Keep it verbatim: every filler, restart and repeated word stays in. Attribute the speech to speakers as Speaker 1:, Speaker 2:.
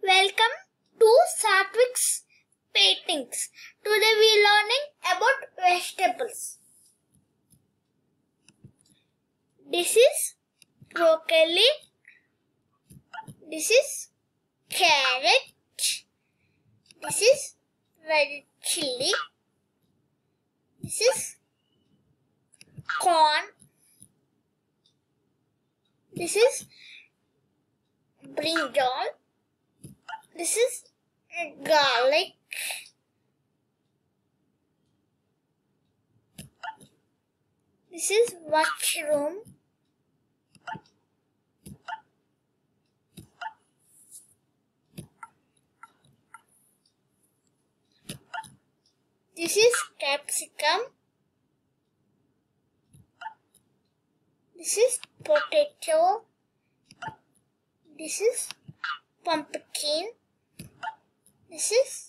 Speaker 1: Welcome to Satvik's Paintings. Today we are learning about vegetables. This is broccoli. This is carrot. This is red chili. This is corn. This is brinjal. This is garlic. This is mushroom. This is capsicum. This is potato. This is pumpkin. This is